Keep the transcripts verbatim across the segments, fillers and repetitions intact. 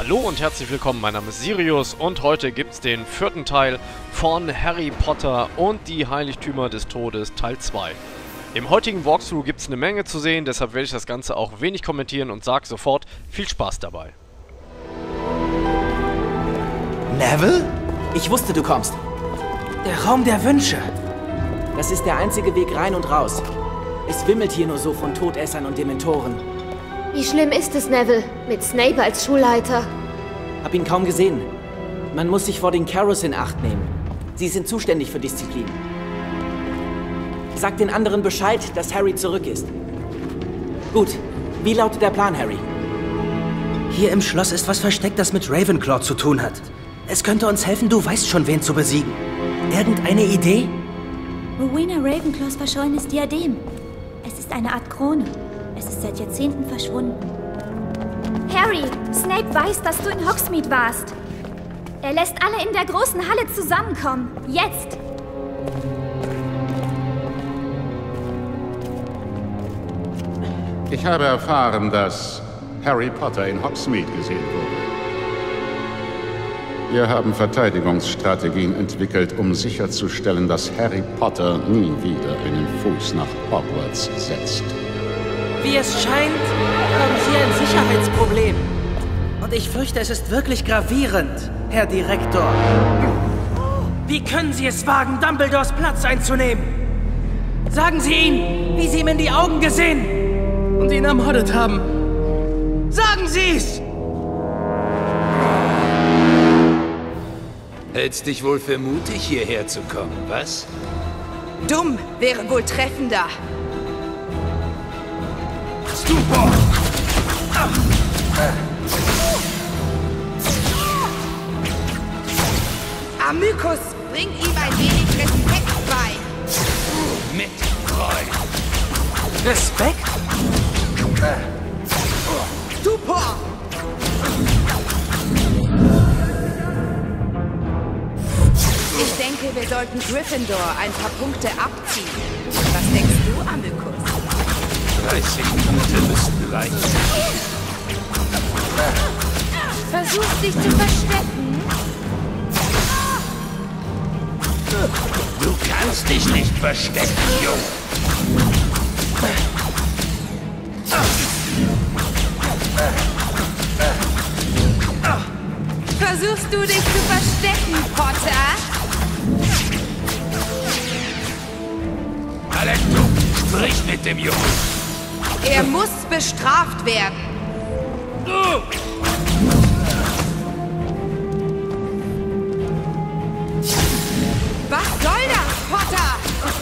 Hallo und herzlich willkommen, mein Name ist Sirius und heute gibt's den vierten Teil von Harry Potter und die Heiligtümer des Todes Teil zwei. Im heutigen Walkthrough gibt's eine Menge zu sehen, deshalb werde ich das Ganze auch wenig kommentieren und sage sofort viel Spaß dabei. Neville? Ich wusste, du kommst. Der Raum der Wünsche. Das ist der einzige Weg rein und raus. Es wimmelt hier nur so von Todessern und Dementoren. Wie schlimm ist es, Neville, mit Snape als Schulleiter? Hab ihn kaum gesehen. Man muss sich vor den Carrows in Acht nehmen. Sie sind zuständig für Disziplin. Sag den anderen Bescheid, dass Harry zurück ist. Gut. Wie lautet der Plan, Harry? Hier im Schloss ist was versteckt, das mit Ravenclaw zu tun hat. Es könnte uns helfen, du weißt schon, wen zu besiegen. Irgendeine Idee? Rowena Ravenclaws verschollenes Diadem. Es ist eine Art Krone. Es ist seit Jahrzehnten verschwunden. Harry, Snape weiß, dass du in Hogsmeade warst. Er lässt alle in der großen Halle zusammenkommen. Jetzt! Ich habe erfahren, dass Harry Potter in Hogsmeade gesehen wurde. Wir haben Verteidigungsstrategien entwickelt, um sicherzustellen, dass Harry Potter nie wieder einen Fuß nach Hogwarts setzt. Wie es scheint, haben Sie ein Sicherheitsproblem. Und ich fürchte, es ist wirklich gravierend, Herr Direktor. Wie können Sie es wagen, Dumbledores Platz einzunehmen? Sagen Sie ihm, wie Sie ihm in die Augen gesehen und ihn ermordet haben. Sagen Sie es! Hältst dich wohl für mutig, hierher zu kommen, was? Dumm wäre wohl treffender. Super! Amycus, bring ihm ein wenig Respekt bei. Mit Freude. Respekt? Stupor! Ich denke, wir sollten Gryffindor ein paar Punkte abziehen. Was denkst du, Amycus? dreißig Punkte müssten reichen. Versuch dich zu verstecken. Du kannst dich nicht verstecken, Junge. Versuchst du dich zu verstecken, Potter? Alecto, sprich mit dem Jungen. Er muss bestraft werden. Was soll das, Potter?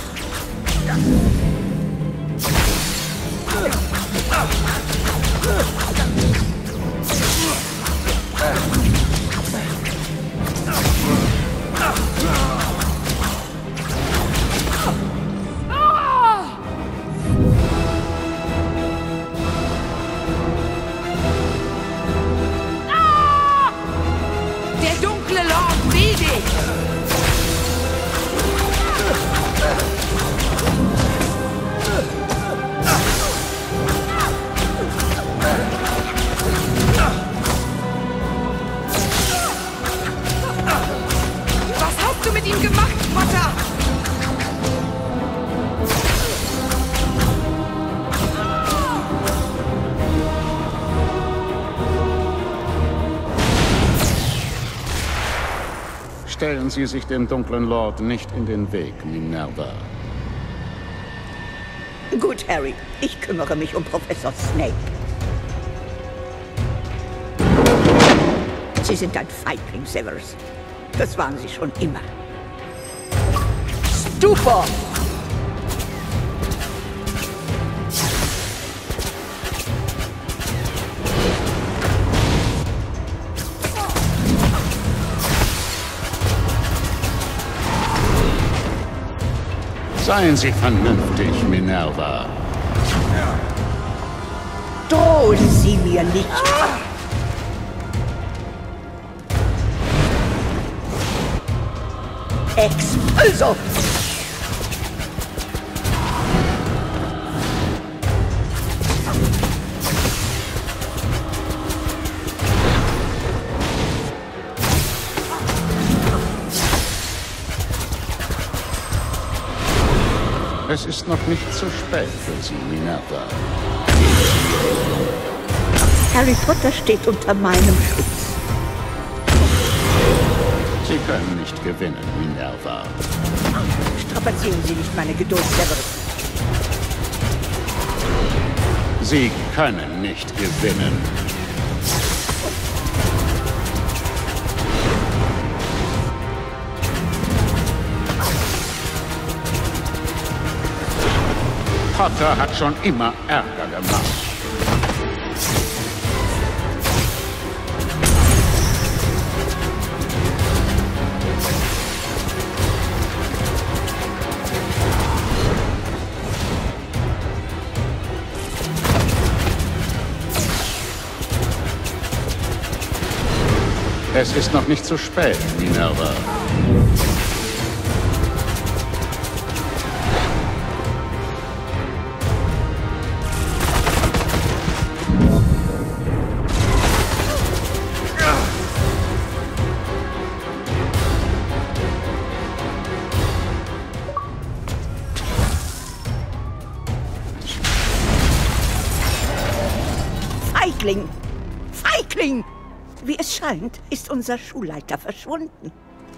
Der dunkle Lord will dich! Was hast du mit ihm gemacht, Potter? Stellen Sie sich dem dunklen Lord nicht in den Weg, Minerva. Gut, Harry. Ich kümmere mich um Professor Snape. Sie sind ein Feigling, Severus. Das waren Sie schon immer. Stupor! Seien Sie vernünftig, Minerva. Drohen Sie mir nicht! Expulso! Es ist noch nicht zu spät für Sie, Minerva. Harry Potter steht unter meinem Schutz. Sie können nicht gewinnen, Minerva. Strapazieren Sie nicht meine Geduld, Severus. Sie können nicht gewinnen. Potter hat schon immer Ärger gemacht. Es ist noch nicht zu spät, Minerva. Feigling! Feigling! Wie es scheint, ist unser Schulleiter verschwunden.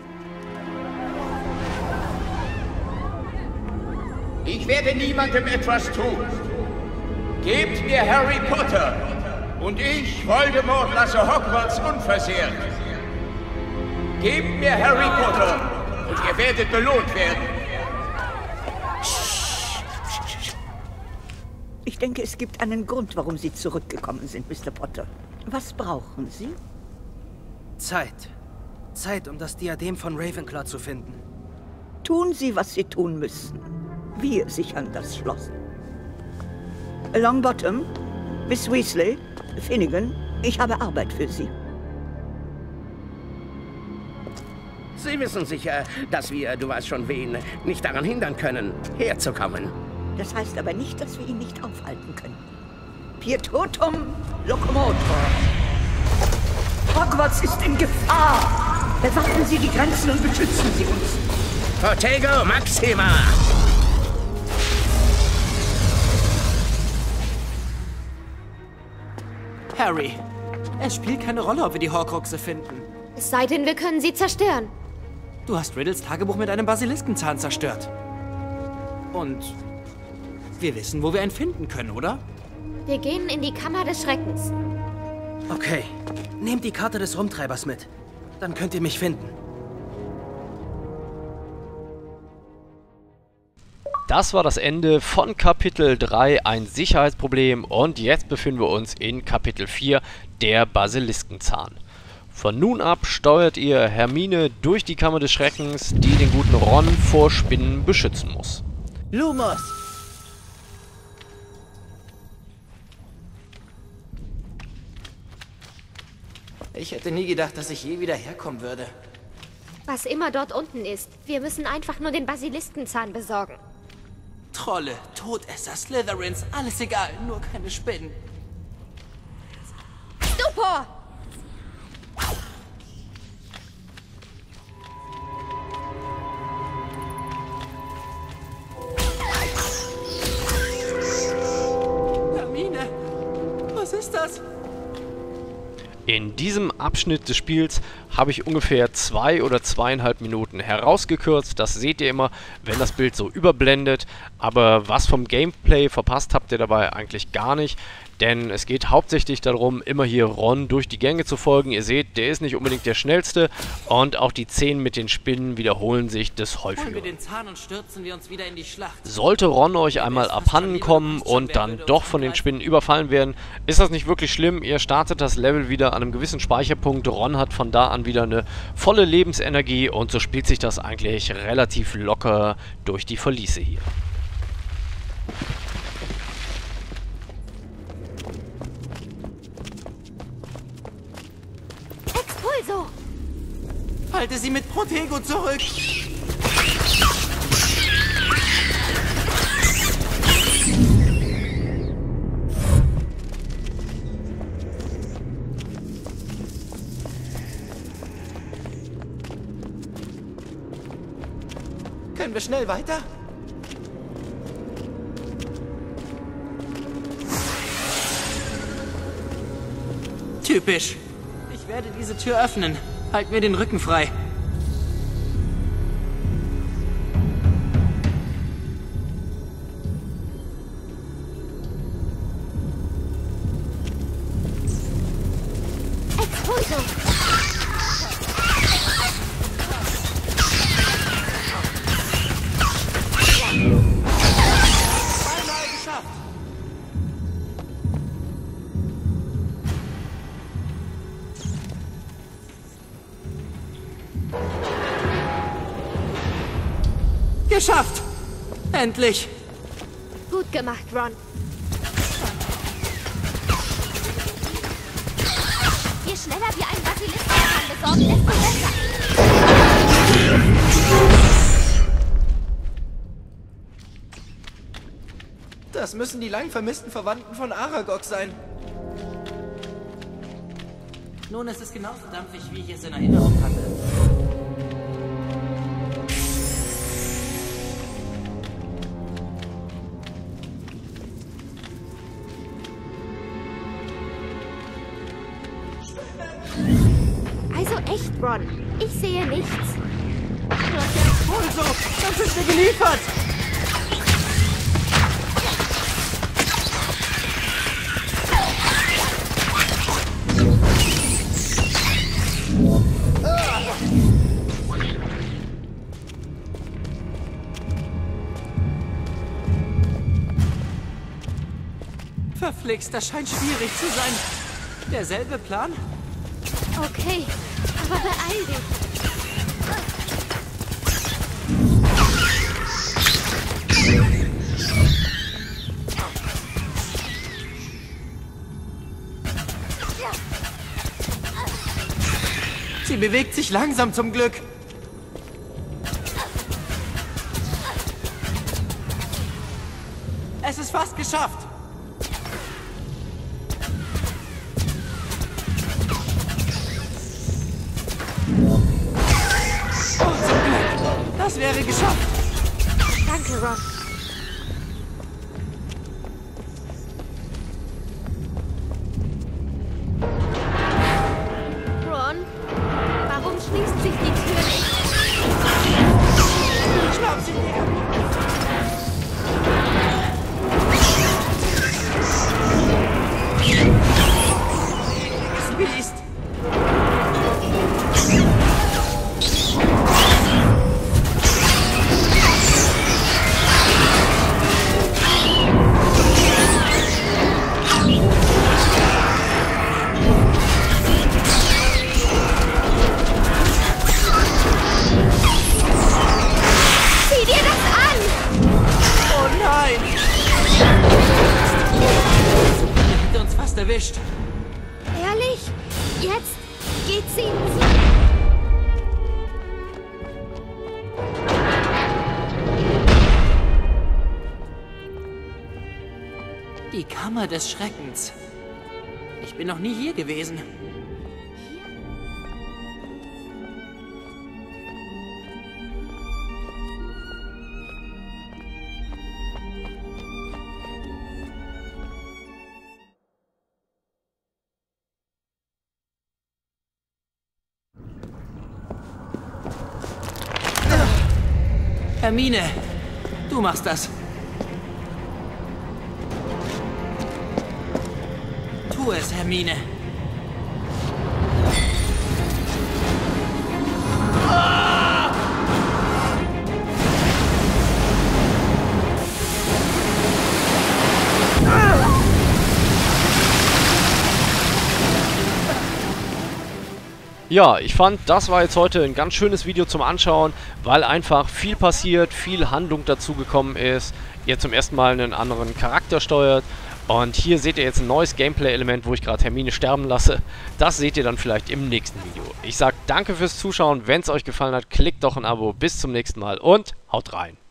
Ich werde niemandem etwas tun. Gebt mir Harry Potter und ich, Voldemort, lasse Hogwarts unversehrt. Gebt mir Harry Potter und ihr werdet belohnt werden. Ich denke, es gibt einen Grund, warum Sie zurückgekommen sind, Mister Potter. Was brauchen Sie? Zeit. Zeit, um das Diadem von Ravenclaw zu finden. Tun Sie, was Sie tun müssen. Wir sichern das Schloss. Longbottom, Miss Weasley, Finnegan, ich habe Arbeit für Sie. Sie wissen sicher, dass wir, du weißt schon wen, nicht daran hindern können, herzukommen. Das heißt aber nicht, dass wir ihn nicht aufhalten können. Pietotum Locomotor. Hogwarts ist in Gefahr. Bewachen Sie die Grenzen und beschützen Sie uns. Protego Maxima! Harry, es spielt keine Rolle, ob wir die Horcruxe finden. Es sei denn, wir können sie zerstören. Du hast Riddles Tagebuch mit einem Basiliskenzahn zerstört. Und wir wissen, wo wir ihn finden können, oder? Wir gehen in die Kammer des Schreckens. Okay, nehmt die Karte des Rumtreibers mit. Dann könnt ihr mich finden. Das war das Ende von Kapitel drei, ein Sicherheitsproblem, und jetzt befinden wir uns in Kapitel vier, der Basiliskenzahn. Von nun ab steuert ihr Hermine durch die Kammer des Schreckens, die den guten Ron vor Spinnen beschützen muss. Lumos! Ich hätte nie gedacht, dass ich je wieder herkommen würde. Was immer dort unten ist, wir müssen einfach nur den Basiliskenzahn besorgen. Trolle, Todesser, Slytherins, alles egal, nur keine Spinnen. Stupor! Hermine, was ist das? In diesem Abschnitt des Spiels habe ich ungefähr zwei oder zweieinhalb Minuten herausgekürzt. Das seht ihr immer, wenn das Bild so überblendet. Aber was vom Gameplay verpasst habt ihr dabei eigentlich gar nicht. Denn es geht hauptsächlich darum, immer hier Ron durch die Gänge zu folgen. Ihr seht, der ist nicht unbedingt der schnellste. Und auch die Szenen mit den Spinnen wiederholen sich des häufigeren. Holen wir den Zahn und stürzen wir uns wieder in die Schlacht. Sollte Ron euch einmal abhanden kommen und dann doch von den Spinnen überfallen werden, ist das nicht wirklich schlimm. Ihr startet das Level wieder an einem gewissen Speicherpunkt. Ron hat von da an wieder eine volle Lebensenergie und so spielt sich das eigentlich relativ locker durch die Verliese hier. Expulso! Halte sie mit Protego zurück! Können wir schnell weiter? untypisch. Ich werde diese Tür öffnen. Halt mir den Rücken frei. Expulso! Zweimal geschafft. Geschafft! Endlich! Gut gemacht, Ron. Je schneller wir einen Basilisken besorgen, desto besser. Das müssen die lang vermissten Verwandten von Aragog sein. Nun, es ist genauso dampfig, wie ich es in Erinnerung hatte. Also echt, Ron. Ich sehe nichts. Wohl so, das ist mir geliefert! Verflixt, das scheint schwierig zu sein. Derselbe Plan? Okay, aber beeil dich. Sie bewegt sich langsam zum Glück. Es ist fast geschafft. Oh, zum Glück. Das wäre geschafft. Danke, Ron. Ron, warum schließt sich die Tür nicht? Schnapp sie her. Biest. Sieh dir das an! Oh nein! Er hat uns fast erwischt. Ehrlich? Jetzt geht sie. Die Kammer des Schreckens. Ich bin noch nie hier gewesen. Hermine, du machst das. Tu es, Hermine. Ja, ich fand, das war jetzt heute ein ganz schönes Video zum Anschauen, weil einfach viel passiert, viel Handlung dazugekommen ist, ihr zum ersten Mal einen anderen Charakter steuert und hier seht ihr jetzt ein neues Gameplay-Element, wo ich gerade Hermine sterben lasse. Das seht ihr dann vielleicht im nächsten Video. Ich sag danke fürs Zuschauen, wenn es euch gefallen hat, klickt doch ein Abo, bis zum nächsten Mal und haut rein.